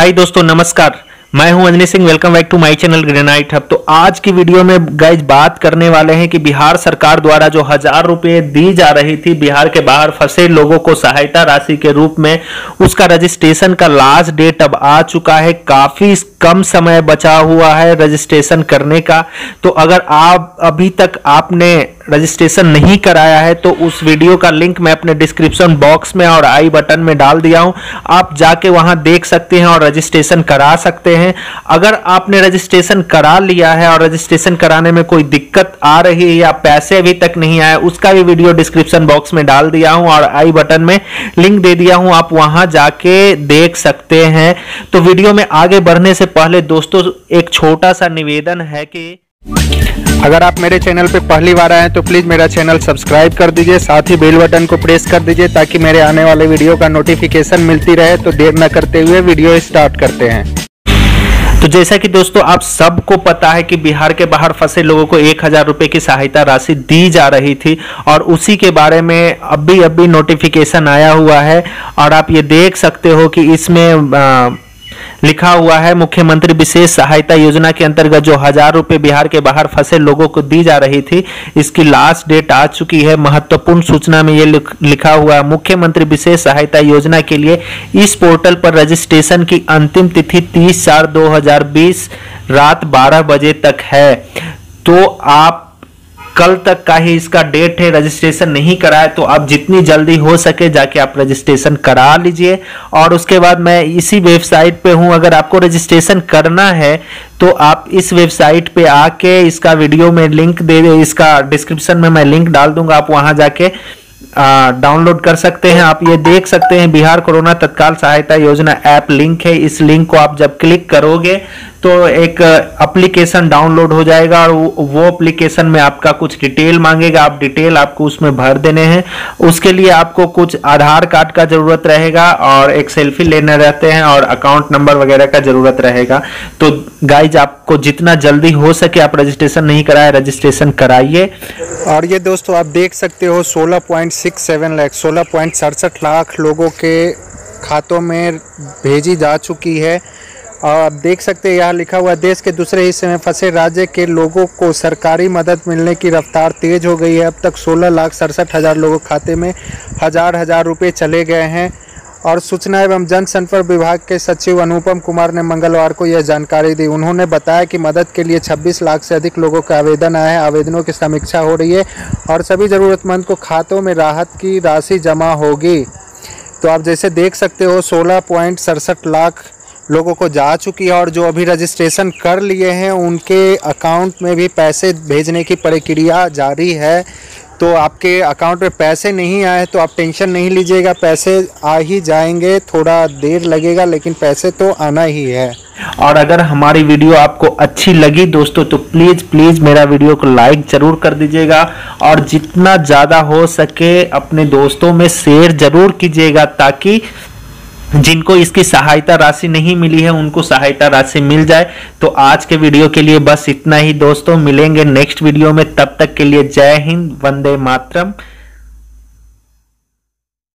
हाय दोस्तों, नमस्कार। मैं हूं Anjani Singh. Welcome back to my channel Granite Hub. तो आज की वीडियो में गाइज बात करने वाले हैं कि बिहार सरकार द्वारा जो 1000 रुपए दी जा रही थी बिहार के बाहर फंसे लोगों को सहायता राशि के रूप में, उसका रजिस्ट्रेशन का लास्ट डेट अब आ चुका है। काफी कम समय बचा हुआ है रजिस्ट्रेशन करने का। तो अगर आप अभी तक आपने रजिस्ट्रेशन नहीं कराया है तो उस वीडियो का लिंक मैं अपने डिस्क्रिप्शन बॉक्स में और आई बटन में डाल दिया हूं। आप जाके वहां देख सकते हैं और रजिस्ट्रेशन करा सकते हैं। अगर आपने रजिस्ट्रेशन करा लिया है और रजिस्ट्रेशन कराने में कोई दिक्कत आ रही है या पैसे अभी तक नहीं आए, उसका भी वीडियो डिस्क्रिप्शन बॉक्स में डाल दिया हूं और आई बटन में लिंक दे दिया हूं, आप वहां जाके देख सकते हैं। तो वीडियो में आगे बढ़ने से पहले दोस्तों एक छोटा सा निवेदन है कि अगर आप मेरे चैनल पे पहली बार आए हैं तो प्लीज़ मेरा चैनल सब्सक्राइब कर दीजिए, साथ ही बेल बटन को प्रेस कर दीजिए ताकि मेरे आने वाले वीडियो का नोटिफिकेशन मिलती रहे। तो देर न करते हुए वीडियो स्टार्ट करते हैं। तो जैसा कि दोस्तों आप सबको पता है कि बिहार के बाहर फंसे लोगों को 1000 रुपए की सहायता राशि दी जा रही थी और उसी के बारे में अभी नोटिफिकेशन आया हुआ है। और आप ये देख सकते हो कि इसमें लिखा हुआ है मुख्यमंत्री विशेष सहायता योजना के अंतर्गत जो 1000 रुपए बिहार के बाहर फंसे लोगों को दी जा रही थी, इसकी लास्ट डेट आ चुकी है। महत्वपूर्ण सूचना में ये लिखा हुआ है, मुख्यमंत्री विशेष सहायता योजना के लिए इस पोर्टल पर रजिस्ट्रेशन की अंतिम तिथि 30/4/2020 रात 12 बजे तक है। तो आप कल तक का ही इसका डेट है। रजिस्ट्रेशन नहीं कराए तो आप जितनी जल्दी हो सके जाके आप रजिस्ट्रेशन करा लीजिए। और उसके बाद मैं इसी वेबसाइट पे हूं, अगर आपको रजिस्ट्रेशन करना है तो आप इस वेबसाइट पे आके इसका वीडियो में लिंक इसका डिस्क्रिप्शन में मैं लिंक डाल दूंगा, आप वहां जाके डाउनलोड कर सकते हैं। आप ये देख सकते हैं बिहार कोरोना तत्काल सहायता योजना ऐप लिंक है। इस लिंक को आप जब क्लिक करोगे तो एक एप्लीकेशन डाउनलोड हो जाएगा और वो एप्लीकेशन में आपका कुछ डिटेल मांगेगा। आप डिटेल आपको उसमें भर देने हैं। उसके लिए आपको कुछ आधार कार्ड का जरूरत रहेगा और एक सेल्फी लेने रहते हैं और अकाउंट नंबर वगैरह का जरूरत रहेगा। तो गाइज आपको जितना जल्दी हो सके, आप रजिस्ट्रेशन नहीं कराए रजिस्ट्रेशन कराइए। और ये दोस्तों आप देख सकते हो 16.67 लाख 16.67 लाख लोगों के खातों में भेजी जा चुकी है। और आप देख सकते हैं यहाँ लिखा हुआ है, देश के दूसरे हिस्से में फंसे राज्य के लोगों को सरकारी मदद मिलने की रफ्तार तेज हो गई है। अब तक 16,67,000 लोगों के खाते में हजार रुपये चले गए हैं। और सूचना एवं जनसंपर्क विभाग के सचिव अनुपम कुमार ने मंगलवार को यह जानकारी दी। उन्होंने बताया कि मदद के लिए 26 लाख से अधिक लोगों के आवेदन आए हैं। आवेदनों की समीक्षा हो रही है और सभी ज़रूरतमंद को खातों में राहत की राशि जमा होगी। तो आप जैसे देख सकते हो 16.67 लाख लोगों को जा चुकी है और जो अभी रजिस्ट्रेशन कर लिए हैं उनके अकाउंट में भी पैसे भेजने की प्रक्रिया जारी है। तो आपके अकाउंट में पैसे नहीं आए तो आप टेंशन नहीं लीजिएगा, पैसे आ ही जाएंगे। थोड़ा देर लगेगा लेकिन पैसे तो आना ही है। और अगर हमारी वीडियो आपको अच्छी लगी दोस्तों तो प्लीज़ मेरा वीडियो को लाइक जरूर कर दीजिएगा और जितना ज़्यादा हो सके अपने दोस्तों में शेयर जरूर कीजिएगा ताकि जिनको इसकी सहायता राशि नहीं मिली है उनको सहायता राशि मिल जाए। तो आज के वीडियो के लिए बस इतना ही दोस्तों, मिलेंगे नेक्स्ट वीडियो में। तब तक के लिए जय हिंद, वंदे मातरम।